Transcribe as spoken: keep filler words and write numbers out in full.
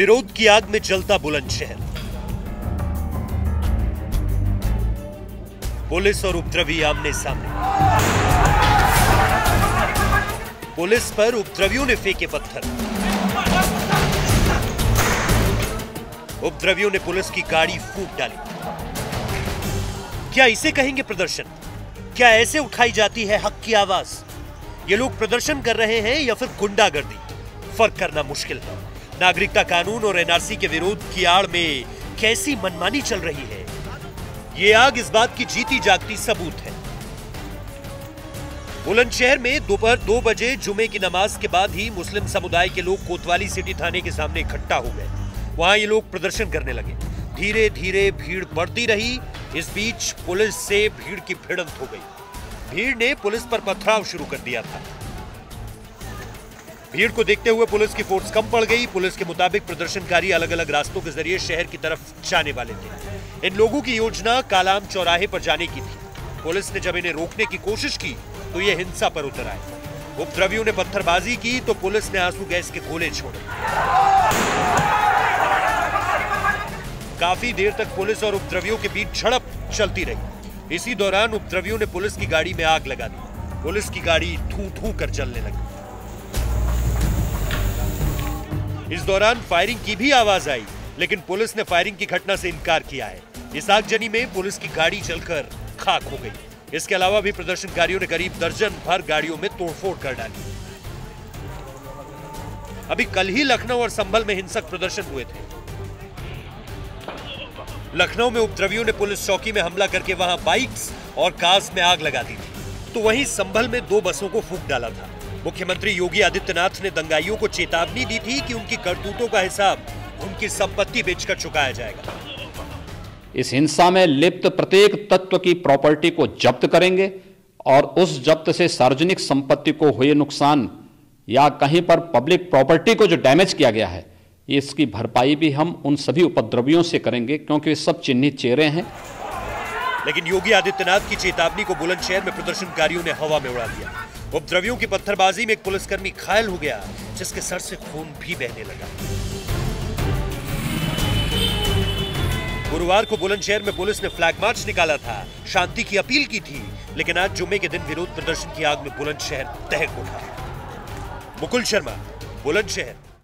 विरोध की आग में जलता बुलंदशहर। पुलिस और उपद्रवी आमने सामने। पुलिस पर उपद्रवियों ने फेंके पत्थर। उपद्रवियों ने पुलिस की गाड़ी फूंक डाली। क्या इसे कहेंगे प्रदर्शन? क्या ऐसे उठाई जाती है हक की आवाज? ये लोग प्रदर्शन कर रहे हैं या फिर गुंडागर्दी? फर्क करना मुश्किल है। नागरिकता कानून और एनआरसी के विरोध की आड़ में कैसी मनमानी चल रही है, ये आग इस बात की जीती जागती सबूत है। बुलंदशहर में दोपहर दो बजे जुमे की नमाज के बाद ही मुस्लिम समुदाय के लोग कोतवाली सिटी थाने के सामने इकट्ठा हो गए। वहां ये लोग प्रदर्शन करने लगे। धीरे धीरे भीड़ बढ़ती रही। इस बीच पुलिस से भीड़ की भिड़ंत हो गई। भीड़ ने पुलिस पर पथराव शुरू कर दिया था। भीड़ को देखते हुए पुलिस की फोर्स कम पड़ गई। पुलिस के मुताबिक प्रदर्शनकारी अलग अलग रास्तों के जरिए शहर की तरफ जाने वाले थे। इन लोगों की योजना कालाम चौराहे पर जाने की थी। पुलिस ने जब इन्हें रोकने की कोशिश की तो ये हिंसा पर उतर आए। उपद्रवियों ने पत्थरबाजी की तो पुलिस ने आंसू गैस के गोले छोड़े। काफी देर तक पुलिस और उपद्रवियों के बीच झड़प चलती रही। इसी दौरान उपद्रवियों ने पुलिस की गाड़ी में आग लगा दी। पुलिस की गाड़ी धू धू कर जलने लगी। इस दौरान फायरिंग की भी आवाज आई, लेकिन पुलिस ने फायरिंग की घटना से इनकार किया है। इस आगजनी में पुलिस की गाड़ी जलकर खाक हो गई। इसके अलावा भी प्रदर्शनकारियों ने करीब दर्जन भर गाड़ियों में तोड़फोड़ कर डाली। अभी कल ही लखनऊ और संभल में हिंसक प्रदर्शन हुए थे। लखनऊ में उपद्रवियों ने पुलिस चौकी में हमला करके वहां बाइक्स और कार्स में आग लगा दी थी, तो वहीं संभल में दो बसों को फूंक डाला था। मुख्यमंत्री योगी आदित्यनाथ ने दंगाइयों को चेतावनी दी थी कि उनकी करतूतों का हिसाब उनकी संपत्ति बेचकर चुकाया जाएगा। इस हिंसा में लिप्त प्रत्येक तत्व की प्रॉपर्टी को जब्त करेंगे और उस जब्त से सार्वजनिक संपत्ति को हुए नुकसान या कहीं पर पब्लिक प्रॉपर्टी को जो डैमेज किया गया है, इसकी भरपाई भी हम उन सभी उपद्रवियों से करेंगे, क्योंकि वे सब चिन्हित चेहरे हैं। लेकिन योगी आदित्यनाथ की चेतावनी को बुलंदशहर में प्रदर्शनकारियों ने हवा में उड़ा दिया। उपद्रवियों की पत्थरबाजी में एक पुलिसकर्मी घायल हो गया, जिसके सर से खून भी बहने लगा। गुरुवार को बुलंदशहर में पुलिस ने फ्लैग मार्च निकाला था, शांति की अपील की थी, लेकिन आज जुम्मे के दिन विरोध प्रदर्शन की आग में बुलंदशहर दहक उठा। मुकुल शर्मा, बुलंदशहर।